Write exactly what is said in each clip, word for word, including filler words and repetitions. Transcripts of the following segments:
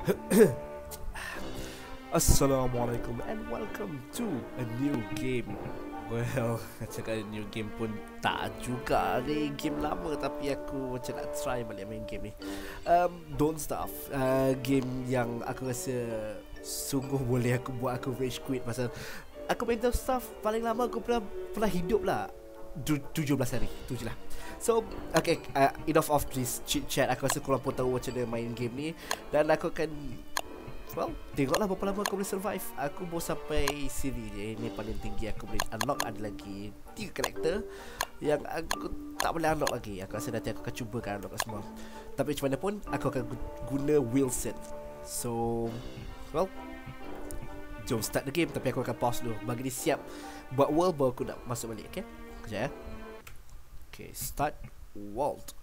Assalamualaikum and welcome to a new game. Well, cakap new game pun tak juga ni, game lama tapi aku macam nak try balik main game ni. um, Don't Starve, uh, game yang aku rasa sungguh boleh aku buat aku rage quit. Pasal aku main Don't Starve paling lama aku pernah, pernah hidup lah tujuh belas hari, tu je lah. So, okay, uh, enough of this chit chat. Aku rasa korang pun tahu macam mana main game ni. Dan aku akan, well, tengoklah berapa lama aku boleh survive. Aku baru sampai sini je. Ini paling tinggi aku boleh unlock. Ada lagi tiga karakter yang aku tak boleh unlock lagi. Aku rasa nanti aku akan cuba kan unlock semua. Tapi macam mana pun aku akan guna Wilson. So, well, jom start the game. Tapi aku akan pause dulu bagi dia siap buat world, baru aku nak masuk balik. Okay, kejap ya. Okay, start world.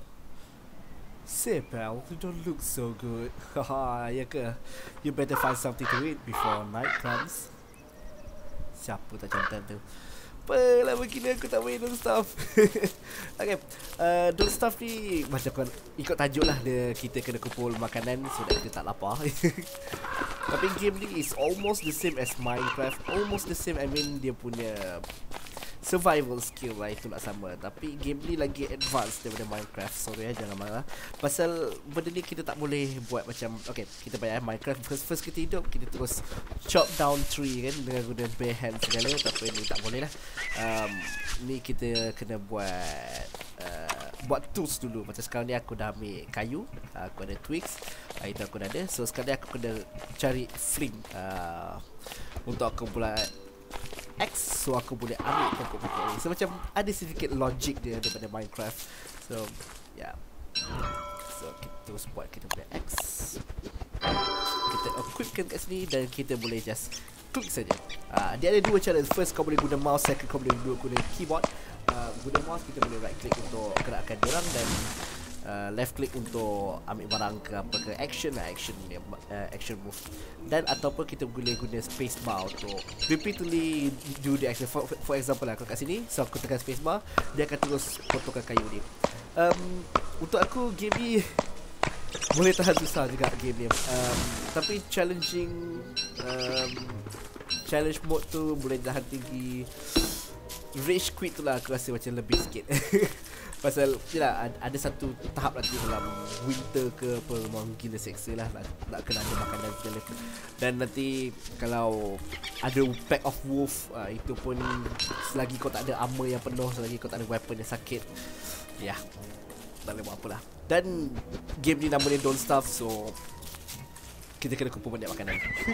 Say pal, you don't look so good. Haha, ya ke? You better find something to eat before night comes. Siapa tak jantan tu? Apalah begini aku tak main Don't Starve. Okay, uh, Don't Starve ni macam kau ikut tajuk lah, dia, kita kena kumpul makanan sudah kita tak lapar. Tapi game ni is almost the same as Minecraft. Almost the same, I mean dia punya survival skill lah itu nak sama. Tapi game ni lagi advance daripada Minecraft. Sorry ya, jangan marah. Pasal benda ni kita tak boleh buat macam, okay, kita bayar Minecraft first, first kita hidup, kita terus chop down tree kan dengan guna bare hand segala. Tapi ni tak boleh lah. um, Ni kita kena buat uh, buat tools dulu. Macam sekarang ni aku dah ambil kayu, aku ada twigs, uh, itu aku dah ada. So sekarang ni aku kena cari flint uh, untuk aku buat X, so aku boleh ambil pokok-pokok ni. So macam ada sedikit logic dia daripada Minecraft. So yeah, so kita terus buat kita punya X. Kita equipkan kat sini dan kita boleh just klik saja. uh, Dia ada dua cara. First kau boleh guna mouse, second kau boleh guna keyboard. uh, Guna mouse kita boleh right click untuk gerakkan dia orang, dan uh, left click untuk ambil barang ke apa ke action lah, action uh, action move. Dan ataupun kita boleh guna space bar untuk repeatedly do the action. For, for example lah, aku kat sini, so aku tekan space bar, dia akan terus potongkan kayu ni. um, Untuk aku game ni boleh tahan susah juga game ni. um, Tapi challenging, um, challenge mode tu boleh tahan tinggi. Rage quit tu lah aku rasa macam lebih sikit. Pasal yelah, ada, ada satu tahap nanti dalam winter ke apa, memang gila seksa lah, nak, nak kena ada makanan segala. Dan nanti kalau ada pack of wolf, uh, itu pun selagi kau tak ada armor yang penuh, selagi kau tak ada weapon yang sakit, ya, tak boleh buat apa lah. Dan game ni nama dia Don't Starve, so kita kena kumpul banyak makanan.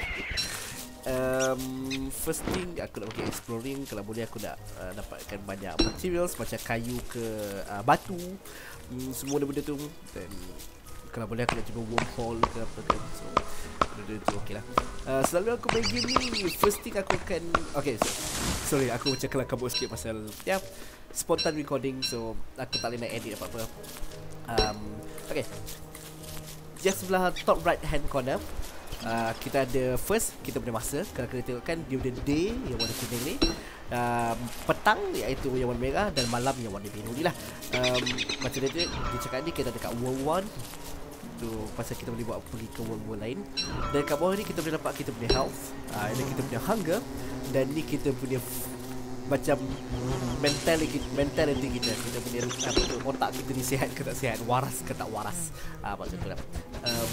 Um, first thing aku nak pergi exploring. Kalau boleh aku nak uh, dapatkan banyak materials macam kayu ke uh, batu, um, semua benda tu. Dan kalau boleh aku nak cuba wormhole ke apa ke. So benda tu okey lah. uh, Selalu aku main game ni, first thing aku akan, okay, so, sorry aku macam kelam kabut sikit pasal ya, yeah, spontan recording. So aku tak boleh nak edit apa-apa. um, Okay, just sebelah top right hand corner, Uh, kita ada first, kita punya masa. Kalau kita tengokkan, dia ada day yang warna kuning ni, uh, petang iaitu yang warna merah, dan malam yang warna biru ni lah. um, Macam dia, dia, dia cakap ni kita dekat world one tu, pasal kita boleh buat pergi ke world-world lain. Dan kat bawah ni kita boleh nampak kita punya health, uh, ini kita punya hunger, dan ni kita punya macam mentality, mentality kita. Kita punya apa tu, otak kita ni sihat ke tak sihat, waras ke tak waras, uh, macam tu lah. um,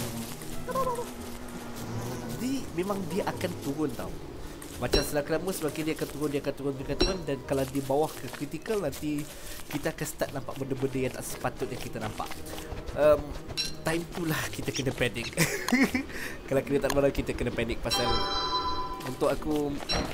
Jadi memang dia akan turun tau. Macam semakin lama semakin dia akan turun, dia akan turun, dia akan turun. Dan kalau di bawah ke critical, nanti kita akan start nampak benda-benda yang tak sepatutnya kita nampak. um, Time tu lah kita kena panic. Kalau kita tak malam, kita kena panic. Pasal untuk aku,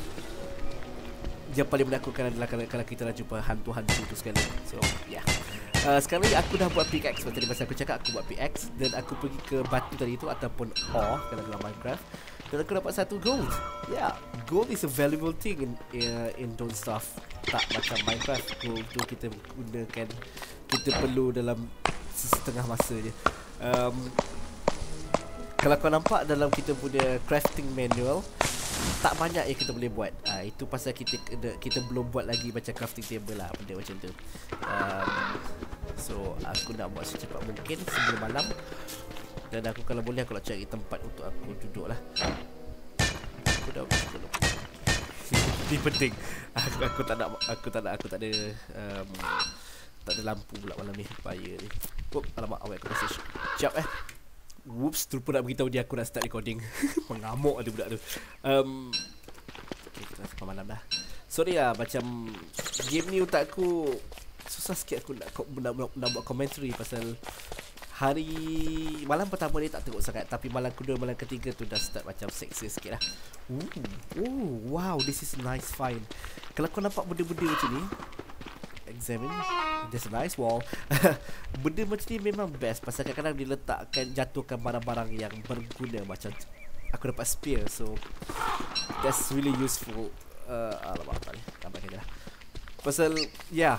yang paling menakutkan adalah kalau, kalau kita nak jumpa hantu-hantu tu sekali. So yeah, Uh, sekarang ni aku dah buat pickaxe. Tadi masa aku cakap aku buat pickaxe, dan aku pergi ke batu tadi tu ataupun ore kalau dalam Minecraft, dan aku dapat satu gold. Ya, yeah, gold is a valuable thing in uh, in Don't Starve. Tak macam Minecraft, gold tu kita gunakan, kita perlu dalam setengah masa je. um, Kalau kau nampak dalam kita punya crafting manual, tak banyak yang kita boleh buat. uh, Itu pasal kita kita belum buat lagi macam crafting table lah, benda macam tu. um, So aku nak buat secepat mungkin sebelum malam. Dan aku kalau boleh aku nak cari tempat untuk aku duduk lah. Aku dah belum. Ini penting. Aku, aku tak nak aku tak nak aku tak ada um, tak ada lampu pula malam ni, bahaya ni. Oh, alamak, awak aku message. Siap eh. Whoops, terlupa nak beritahu dia aku nak start recording. Mengamuk ada budak tu. Um, okay, kita sampai malam dah. Sorry lah, macam game ni untuk aku susah sikit aku nak, nak, nak, nak buat commentary pasal hari malam pertama ni tak teruk sangat, tapi malam kedua, malam ketiga tu dah start macam seksi sikit lah. Ooh, ooh, wow, this is nice find. Kalau kau nampak benda-benda macam ni, examine, there's a nice wall. Benda macam ni memang best pasal kadang-kadang diletakkan, jatuhkan barang-barang yang berguna. Macam aku dapat spear, so that's really useful. Uh, alamak, tak ni, tambahkan je lah. Pasal, yeah,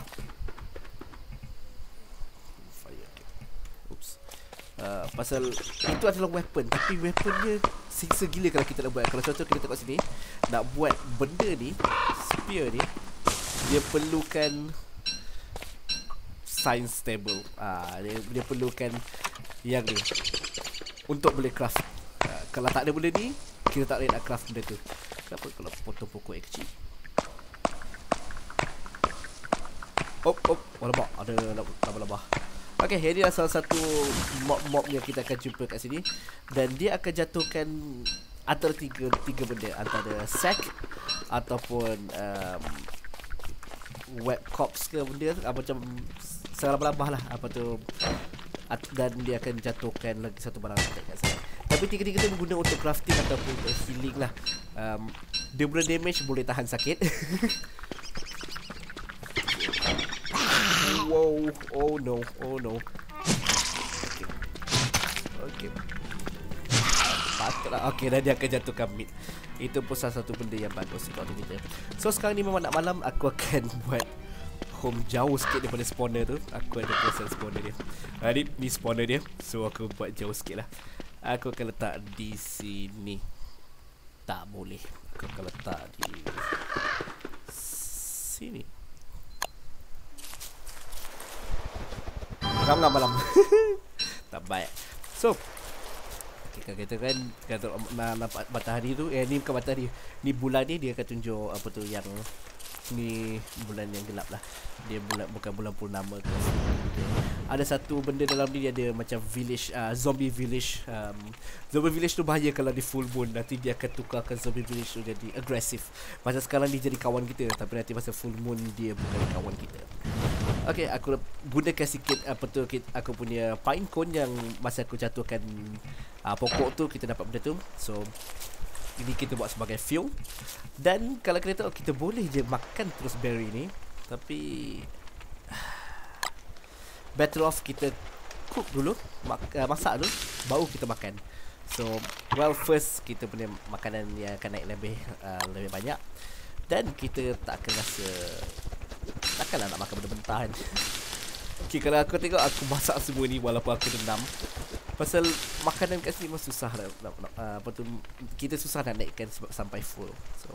Uh, pasal itu adalah weapon, tapi weapon dia siksa gila kalau kita nak buat. Kalau contoh kita tengok sini, nak buat benda ni, spear ni, dia perlukan science table. Ah, dia, dia perlukan yang ni untuk boleh craft. Uh, kalau tak ada benda ni, kita tak boleh nak craft benda tu. Kenapa kalau potong pokok yang kecil? Op, op, alamak, ada labah-labah. Okay, ini adalah salah satu mob-mob yang kita akan jumpa kat sini. Dan dia akan jatuhkan antara tiga, tiga benda. Antara sack ataupun um, web corpse ke benda uh, macam serabah-labah lah apa tu. At, dan dia akan jatuhkan lagi satu barang kat sana. Tapi tiga-tiga tu berguna untuk crafting ataupun untuk healing lah. um, Dia boleh damage, boleh tahan sakit. Wow, oh no, oh no. Okay, okay. Patutlah, okay, dan dia akan jatuhkan meat. Itu pun salah satu benda yang bagus untuk kita. So sekarang ni memang nak malam, aku akan buat home jauh sikit daripada spawner tu. Aku ada pasal spawner dia. uh, ni, ni spawner dia. So aku buat jauh sikit lah. Aku akan letak di sini. Tak boleh. Aku akan letak di sini. Ramai malam. Tak baik. So, okay, kita kan kata nak nampak matahari tu, eh ni bukan matahari. Ni bulan ni dia akan tunjuk apa tu yang ni bulan yang gelap lah. Dia bulan bukan bulan purnama ke. Ada satu benda dalam ni, dia ada macam village, uh, zombie village. Um, zombie village tu bahaya kalau di full moon. Nanti dia akan tukarkan zombie village tu jadi agresif. Masa sekarang dia jadi kawan kita, tapi nanti masa full moon dia bukan kawan kita. Okay, aku gunakan sikit apa tu, aku punya pine cone yang masa aku jatuhkan uh, pokok tu, kita dapat benda tu. So ini kita buat sebagai fuel. Dan kalau kita tahu, kita boleh je makan terus berry ni, tapi better off kita cook dulu, mak uh, masak dulu, baru kita makan. So well, first kita punya makanan yang akan naik lebih uh, lebih banyak. Dan kita tak akan rasa, takkanlah nak makan benda mentah kan. Okay, kalau aku tengok aku masak semua ni walaupun aku dendam. Pasal makanan kat sini memang susah lah, nak, nak, uh, apa tu, kita susah nak naikkan sampai full. So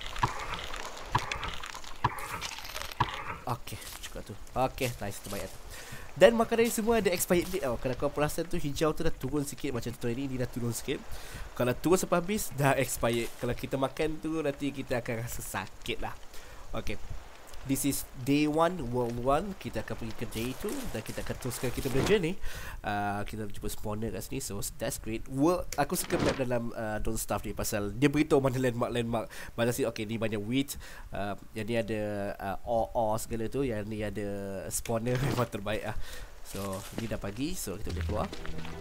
okay, cukup tu. Okay, nice, terbaik tu. Dan makanan ni semua ada expired date tau. Kalau kau perasan tu, hijau tu dah turun sikit. Macam tu ni, dia dah turun sikit. Kalau turun sampai habis, dah expired. Kalau kita makan tu, nanti kita akan rasa sakit lah. Okay, this is day one, world one. Kita akan pergi ke day two dan kita akan teruskan kita punya journey. uh, Kita jumpa spawner kat sini. So that's great. World, aku suka map dalam uh, Don't Starve ni pasal dia beritahu mana landmark-landmark. Macam sini, okay, ni banyak wheat, uh, yang ni ada uh, ore-ore segala tu. Yang ni ada spawner. Memang terbaik lah. So ni dah pagi, so kita boleh keluar.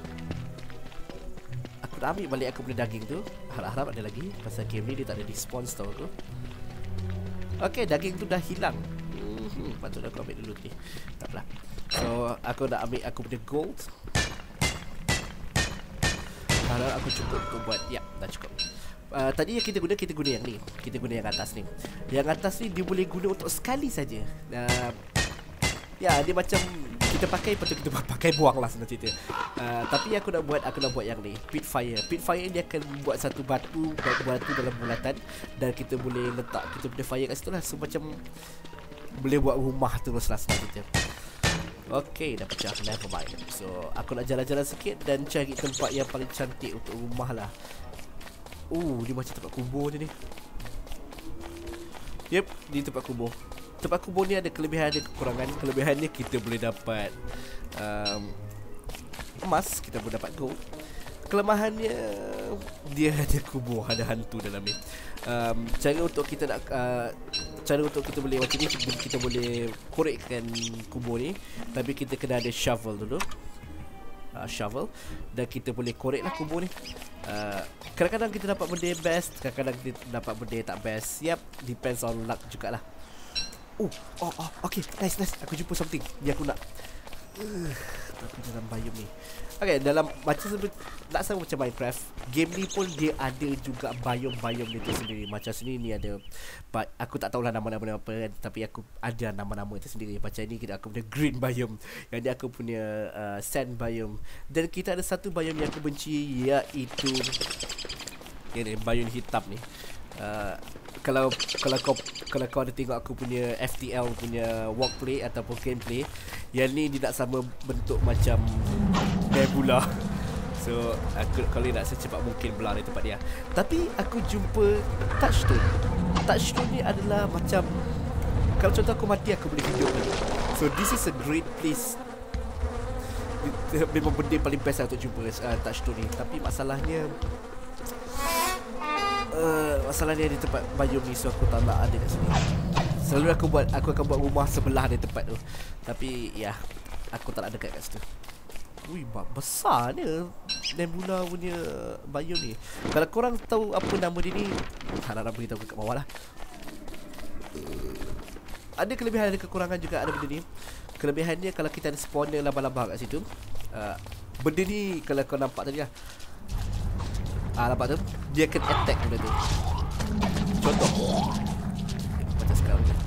Aku dah ambil balik aku punya daging tu. Harap-harap ada lagi, pasal game ni dia tak ada despawn, setahu aku. Okay, daging tu dah hilang. Hmm, patut aku ambil dulu ni. Tak apalah. So, aku dah ambil aku punya gold. Kalau aku cukup untuk buat, ya, dah cukup. Uh, tadi yang kita guna, kita guna yang ni. Kita guna yang atas ni. Yang atas ni dia boleh guna untuk sekali saja. Uh, ya, dia macam kita pakai, patut kita pakai buang lah senang cerita. Uh, tapi aku nak buat, aku nak buat yang ni, pit fire. Pit fire dia akan buat satu batu, batu, batu dalam bulatan. Dan kita boleh letak kita punya fire kat situ lah. So macam boleh buat rumah terus lah senang cerita. Okay, dah pecah. Never mind. So, aku nak jalan-jalan sikit dan cari tempat yang paling cantik untuk rumah lah. Oh, dia macam tempat kubur je ni. Yep, di tempat kubur. Tempat kubur ni ada kelebihan, ada kekurangan. Kelebihannya kita boleh dapat um, emas, kita boleh dapat gold. Kelemahannya dia ada kubur, ada hantu dalam ni. Um, cara untuk kita nak uh, cara untuk kita boleh macam ni, kita boleh korekkan kubur ni, tapi kita kena ada shovel dulu. Uh, shovel dan kita boleh koreklah kubur ni. Uh, kadang-kadang kita dapat benda yang best, kadang-kadang kita dapat benda yang tak best. Yep, depends on luck jugalah. Oh, oh, oh, okay, nice, nice. Aku jumpa something yang aku nak. Uh, tapi dalam biome ni. Okay, dalam macam nak sama macam Minecraft, game ni pun dia ada juga biome-biome dia tu sendiri. Macam sini ni ada, but aku tak tahulah nama-nama apa kan, tapi aku ada nama-nama itu sendiri. Macam ni kita aku punya green biome, yang ni aku punya uh, sand biome. Dan kita ada satu biome yang aku benci, iaitu ini biome hitam ni. Uh, kalau kalau kau kalau kau ada tengok aku punya F T L punya walkplay ataupun gameplay, yang ni dia nak sama bentuk macam nebula. So aku kalau nak secepat mungkin belah dari tempat dia. Tapi aku jumpa touchstone. Touchstone ni adalah macam, kalau contoh aku mati aku boleh hidup lagi. So this is a great place. Memang benda paling best lah untuk jumpa uh, touchstone ni. Tapi masalahnya Uh, masalahnya di tempat biome ni, so aku tak nak ada kat sini. Selalu aku buat aku akan buat rumah sebelah dari tempat tu. Tapi ya, aku tak nak dekat kat situ. Ui, besar ni nebula punya biome ni. Kalau korang tahu apa nama dia ni, harap-harap beritahu kat bawah lah. Ada kelebihan, ada kekurangan juga ada benda ni. Kelebihannya kalau kita ada spawner laba-laba kat situ, uh, benda ni kalau kau nampak tadi lah, ah, nampak tu? Dia akan attack benda tu. Contoh macam sekarang ni.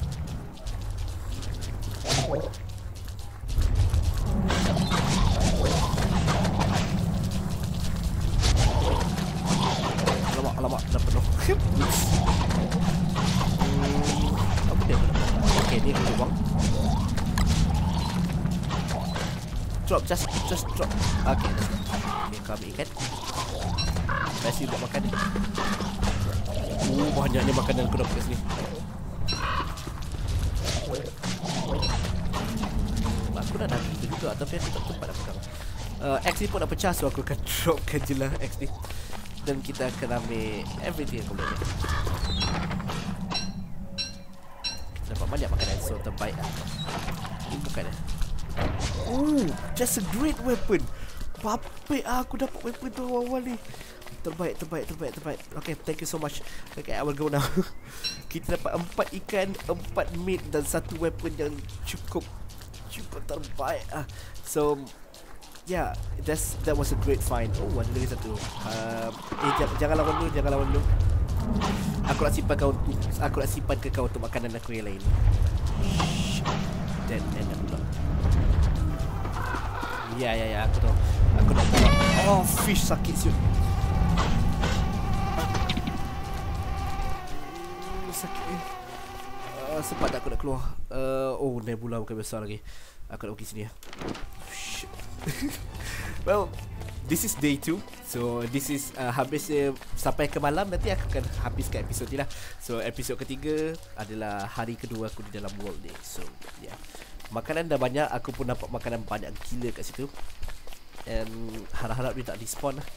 Alamak, alamak, dah penuh. Apa dia penuh? Okay, ni aku buang. Drop, just, just drop. Okay, okay, kau ambil ikan. Nasi buat makan ni. Oh, banyaknya makanan aku dapat kat sini. Aku dah nak itu juga, tapi aku tak tempat nak pegang. uh, X ni pun dah pecah, so aku akan dropkan je lah X ni. Dan kita akan ambil everything yang aku boleh. Kita dapat banyak makanan, so terbaik lah. Ini bukan lah. Oh, just a great weapon. Papik lah aku dapat weapon tu awal-awal ni. Terbaik, terbaik, terbaik, terbaik. Okay, thank you so much. Okay, I will go now. Kita dapat empat ikan, empat meat dan satu weapon yang cukup cukup terbaik ah. So, yeah, that's that was a great find. Oh, ada lagi satu. Uh, eh, jangan, jangan lawan dulu, jangan lawan dulu. Aku nak simpan kau, aku nak simpan ke kau untuk makanan aku yang lain. Dan dan pula. Ya, ya, ya, aku tahu. Aku nak bawa. Oh, fish sakit siut. Sakit ni. Uh, sempat tak aku nak keluar. Uh, oh, nebula bukan besar lagi. Aku nak pergi sini ya. Well, this is day two. So this is uh, habis uh, sampai ke malam nanti aku akan habiskan episod ni lah. So episod ketiga adalah hari kedua aku di dalam world ni. So yeah, makanan dah banyak. Aku pun dapat makanan banyak gila kat situ. And harap-harap dia tak despawn lah.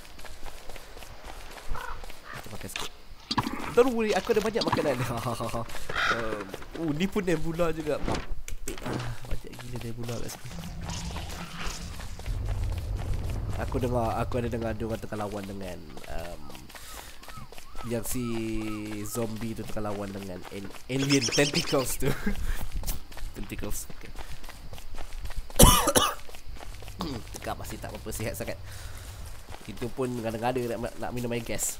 Kita makan sikit. Don't worry, aku ada banyak makanan. um, Oh, ni pun nebula juga. Ah, banyak gila nebula kat sini. Aku dengar, aku ada dengar dia orang tengah lawan dengan um, yang si zombie tu tengah lawan dengan alien tentacles tu. Tentacles, okay. Cakap masih tak apa sihat sangat. Itu pun kadang-kadang nak, nak minum air gas.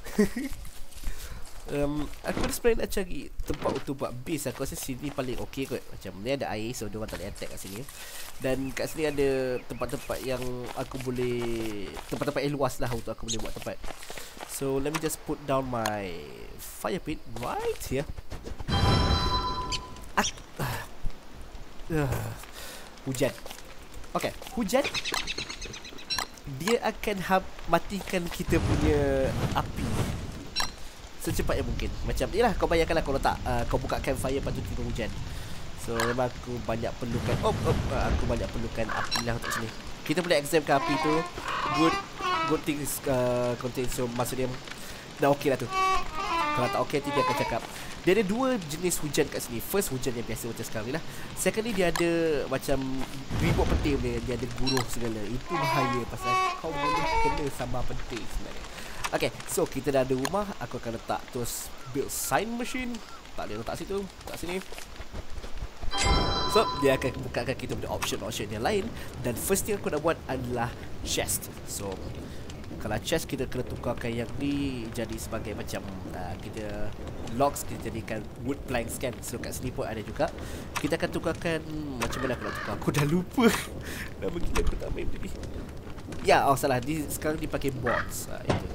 Um, aku sebenarnya nak cari tempat untuk buat base. Aku rasa sini paling okey kot. Macam ni ada air, so dia orang tak boleh attack kat sini. Dan kat sini ada tempat-tempat yang aku boleh, tempat-tempat yang luas lah untuk aku boleh buat tempat. So let me just put down my fire pit right here. Ak uh, Hujan. Okay, hujan dia akan hap matikan kita punya api secepat yang mungkin. Macam ni lah, kau bayangkanlah kalau tak uh, kau buka campfire lepas tu tiba hujan. So memang aku banyak perlukan oh, oh uh, aku banyak perlukan api lah untuk sini. Kita boleh examkan api tu. Good good things uh, contain. So maksudnya dah okey lah tu. Kalau tak okey nanti dia akan cakap. Dia ada dua jenis hujan kat sini. First, hujan yang biasa macam sekarang ni lah. Second ni dia ada macam ribut petir dia, dia ada guruh segala. Itu bahaya pasal kau boleh kena sambar petir sebenarnya. Okay, so kita dah ada rumah. Aku akan letak terus build sign machine. Tak boleh letak situ, letak sini. So, dia akan bukakan kita punya option-option yang lain. Dan first thing aku nak buat adalah chest. So, kalau chest kita kena tukarkan yang ni jadi sebagai macam uh, kita logs kita jadikan wood planks kan. So kat sini pun ada juga. Kita akan tukarkan macam mana aku nak tukar. Aku dah lupa nama kita, aku tak main tadi. Ya, oh salah, di, sekarang dipakai boards. uh, itu.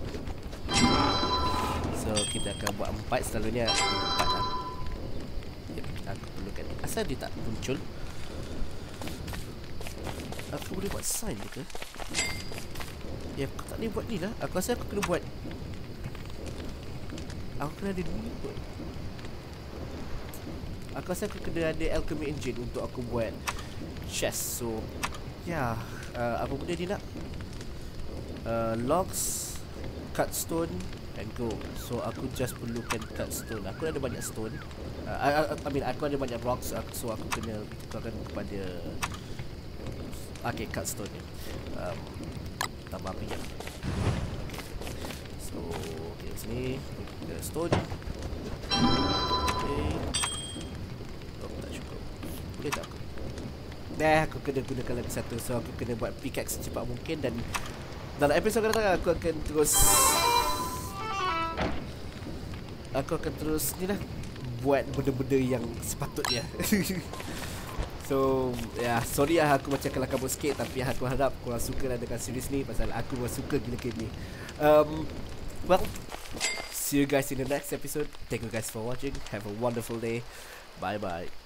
So kita akan buat empat. Selalunya empat lah. Yep, aku perlukan ni. Asal dia tak muncul? Aku boleh buat sign ke? Ya, aku tak boleh buat ni lah. Aku rasa aku kena buat. Aku kena ada ni kot. Aku rasa aku kena ada alchemy engine untuk aku buat chest. So ya, uh, apa benda dia nak? uh, Logs, cut stone and gold. So aku just perlukan cut stone. Aku ada banyak stone. uh, I, I, I mean aku ada banyak rocks. So aku kena tukarkan kepada okay, cut stone ni. um, Tambah api jap. Okay. So okay, sini kita stone. Okay. Oh, tak cukup. Boleh tak aku? Dah, aku kena gunakan lagi satu. So aku kena buat pickaxe secepat mungkin. Dan dalam episod akan datang aku akan terus Aku akan terus ni lah buat benda-benda yang sepatutnya. So, ya, yeah, sorry lah aku macam kelam kabut sikit. Tapi aku harap korang suka lah dengan series ni. Pasal aku memang suka gila game ni. um, Well, see you guys in the next episode. Thank you guys for watching. Have a wonderful day. Bye bye.